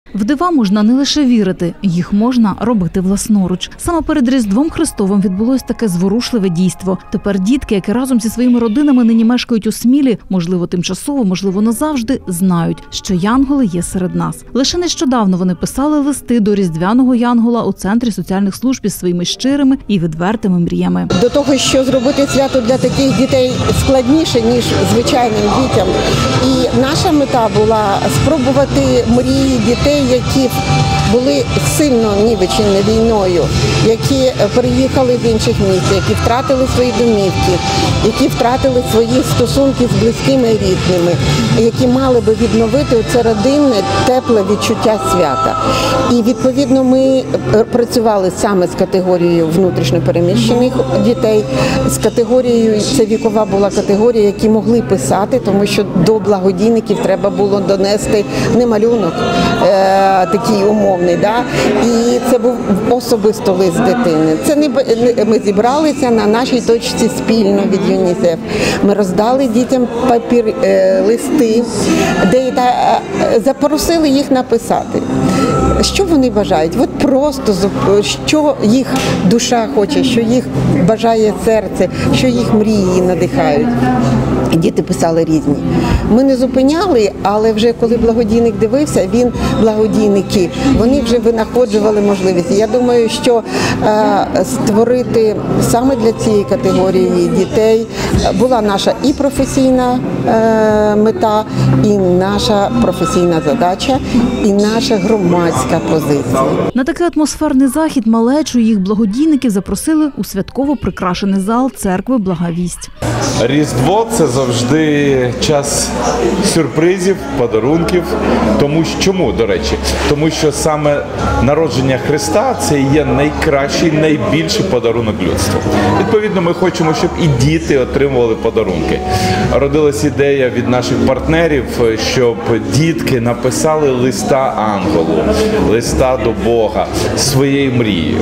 В дива можна не лише вірити, їх можна робити власноруч. Саме перед Різдвом Христовим відбулось таке зворушливе дійство. Тепер дітки, які разом зі своїми родинами нині мешкають у Смілі, можливо, тимчасово, можливо, назавжди, знають, що янголи є серед нас. Лише нещодавно вони писали листи до Різдвяного янгола у Центрі соціальних служб із своїми щирими і відвертими мріями. До того, що зробити свято для таких дітей складніше, ніж звичайним дітям. І наша мета була спробувати мрії дітей, які були сильно нівечені війною, які переїхали в інших місць, які втратили свої домівки, які втратили свої стосунки з близькими і рідними, які мали би відновити оце родинне, тепле відчуття свята. І, відповідно, ми працювали саме з категорією внутрішньо переміщених дітей, з категорією, це вікова була категорія, які могли писати, тому що до благодійників треба було донести не малюнок, такий умовний, да? І це був особисто лист дитини. Це не ми зібралися на нашій точці спільно від ЮНІСЕФ. Ми роздали дітям листи, де запросили їх написати. Що вони бажають? От просто, що їх душа хоче, що їх бажає серце, що їх мрії надихають. Діти писали різні. Ми не зупиняли, але вже коли благодійник дивився, благодійники, вони вже винаходжували можливості. Я думаю, що створити саме для цієї категорії дітей була наша і професійна мета, і наша професійна задача, і наша громадська позиція. На такий атмосферний захід малечу і їх благодійників запросили у святково прикрашений зал церкви Благовість. Різдво – це завжди час сюрпризів, подарунків. Чому, до речі? Тому що саме народження Христа – це є найкращий, найбільший подарунок людству. Відповідно, ми хочемо, щоб і діти отримували подарунки. Родилась ідея від наших партнерів, щоб дітки написали листа ангелу, листа до Бога своєю мрією.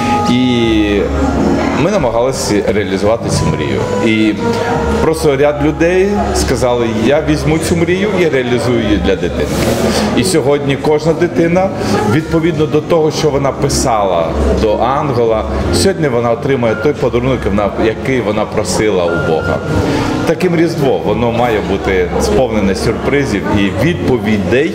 І ми намагалися реалізувати цю мрію. І просто ряд людей сказали, я візьму цю мрію і реалізую її для дитини. І сьогодні кожна дитина, відповідно до того, що вона писала до ангела, сьогодні вона отримає той подарунок, який вона просила у Бога. Таким Різдво, воно має бути сповнене сюрпризів і відповідей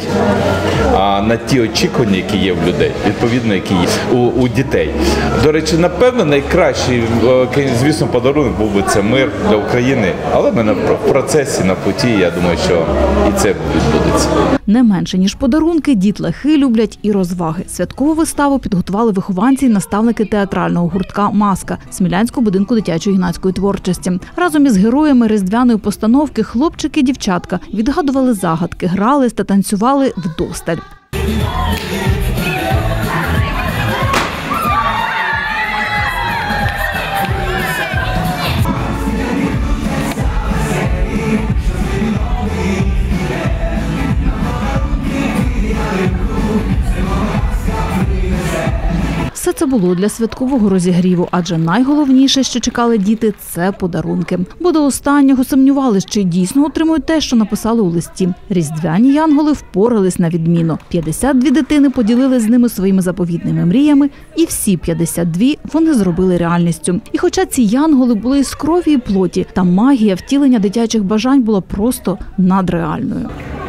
на ті очікування, які є в людей, відповідно, які є у дітей. До речі, напевно, найкращий, звісно, подарунок був би це мир для України, але ми в процесі, на путі, я думаю, що і це відбудеться. Не менше, ніж подарунки, дітлахи люблять і розваги. Святкову виставу підготували вихованці і наставники театрального гуртка «Маска» Смілянського будинку дитячої юнацької творчості. Разом із героями різдвяної постановки хлопчики і дівчатка відгадували загадки, грались та танцювали вдосталь. Все це було для святкового розігріву, адже найголовніше, що чекали діти – це подарунки. Бо до останнього сумнівались, чи дійсно отримують те, що написали у листі. Різдвяні янголи впорались на відміну. 52 дитини поділились з ними своїми заповітними мріями, і всі 52 вони зробили реальністю. І хоча ці янголи були із крові і плоті, та магія втілення дитячих бажань була просто надреальною.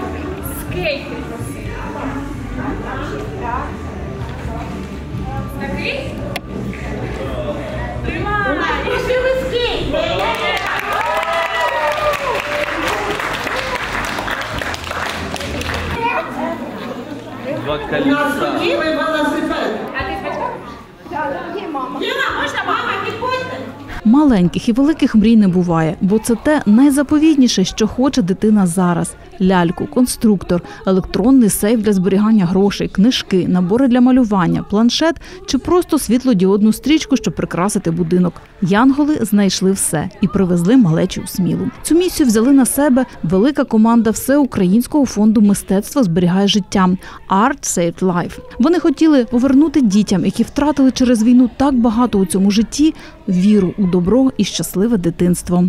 Два колеса. Маленьких і великих мрій не буває, бо це те найзаповітніше, що хоче дитина зараз. Ляльку, конструктор, електронний сейф для зберігання грошей, книжки, набори для малювання, планшет чи просто світлодіодну стрічку, щоб прикрасити будинок. Янголи знайшли все і привезли малечу у Смілу. Цю місію взяли на себе велика команда Всеукраїнського фонду мистецтва зберігає життя Art Saved Life. Вони хотіли повернути дітям, які втратили через війну так багато у цьому житті, віру у добро і щасливе дитинство.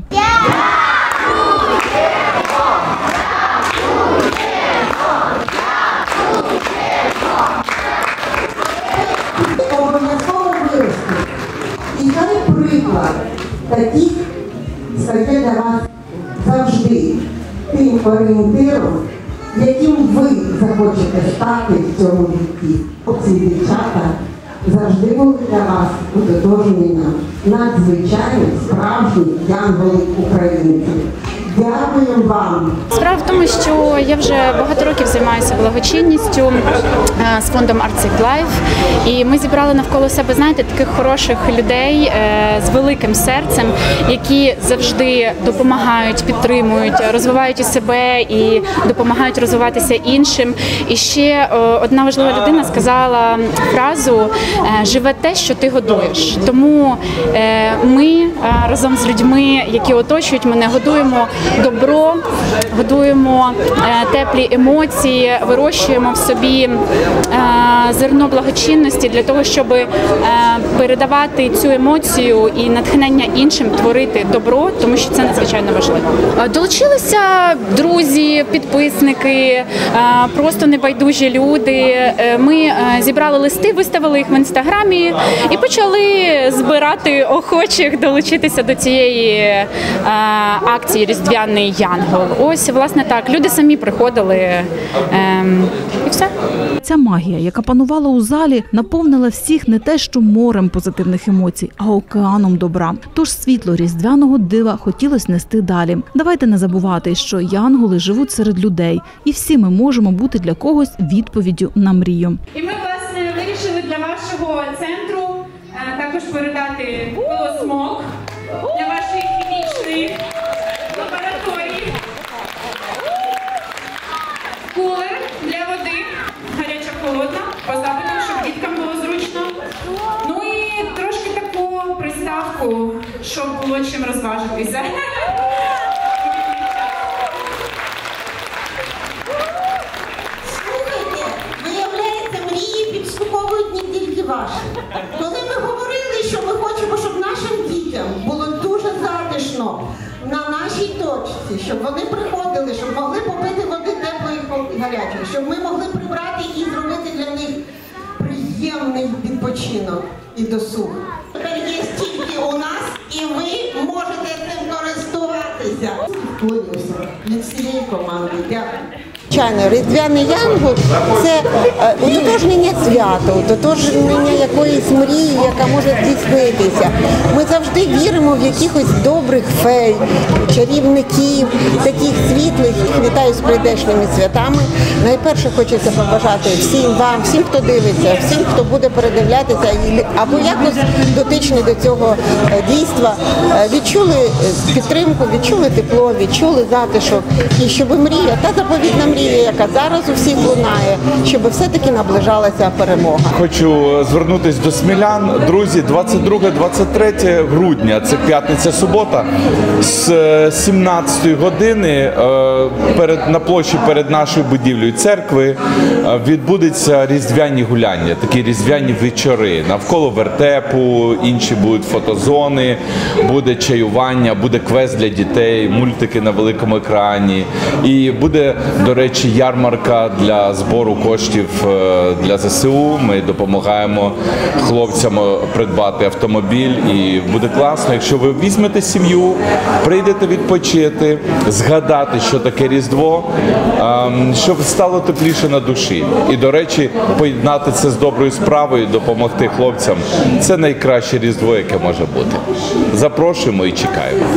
приклад таких стає для вас завжди тим орієнтиром, яким ви захочете стати в цьому житті. Ці дівчата завжди були для вас утотожнення надзвичайних справжніх янголів українців. Дякую вам. Справа в тому, що я вже багато років займаюся благочинністю з фондом Artsec Life, і ми зібрали навколо себе, знаєте, таких хороших людей з великим серцем, які завжди допомагають, підтримують, розвивають і себе, і допомагають розвиватися іншим. І ще одна важлива людина сказала фразу «Живе те, що ти годуєш». Тому ми разом з людьми, які оточують мене, годуємо добро, годуємо теплі емоції, вирощуємо в собі зерно благочинності для того, щоб передавати цю емоцію і натхнення іншим творити добро, тому що це надзвичайно важливо. Долучилися друзі, підписники, просто небайдужі люди. Ми зібрали листи, виставили їх в інстаграмі і почали збирати охочих долучитися до цієї акції «Різдвяний Янгол». Ось, власне, так. Люди самі приходили і все. Ця магія, яка панувала у залі, наповнила всіх не те, що морем позитивних емоцій, а океаном добра. Тож світло різдвяного дива хотілося нести далі. Давайте не забувати, що янголи живуть серед людей, і всі ми можемо бути для когось відповіддю на мрію. І ми, власне, вирішили для вашого центру також передати пилосмок для вашої хімічної лабораторії, кулер для води, гаряча-холодна, по запитам, щоб діткам було зручно. Ну і трошки таку приставку, щоб було чим розважитися. Слухайте, виявляється, мрії підступовують не тільки ваші. Коли ми говорили, що ми хочемо, щоб нашим дітям було дуже затишно на нашій точці, щоб вони приходили, щоб могли попити води теплої і гарячої, щоб ми могли прибрати і зробити для них приємний відпочинок і досуг. Тепер є тільки у нас, і ви можете цим користуватися. Вклонюся від всієї команди. Дякую. Звичайно, Різдвяний Янгол – це утотожнення свята, утотожнення якоїсь мрії, яка може здійснитися. Ми завжди віримо в якихось добрих фей, чарівників, таких світлих. Вітаю з прийдешніми святами. Найперше хочеться побажати всім вам, всім, хто дивиться, всім, хто буде передивлятися, або якось дотичний до цього дійства, відчули підтримку, відчули тепло, відчули затишок. І щоб мрія, та заповітна мрія, яка зараз у всіх лунає, щоб все-таки наближалася перемога. Хочу звернутися до смілян. Друзі, 22-23 грудня, це п'ятниця-субота, з 17-ї години на площі перед нашою будівлею церкви відбудуться різдвяні гуляння, такі різдвяні вечори. Навколо вертепу, інші будуть фотозони, буде чаювання, буде квест для дітей, мультики на великому екрані. І буде, до речі, ярмарка для збору коштів для ЗСУ. Ми допомагаємо хлопцям придбати автомобіль. І буде класно, якщо ви візьмете сім'ю, прийдете відпочити, згадати, що таке Різдво, щоб стало тепліше на душі. І, до речі, поєднати це з доброю справою, допомогти хлопцям – це найкраще Різдво, яке може бути. Запрошуємо і чекаємо.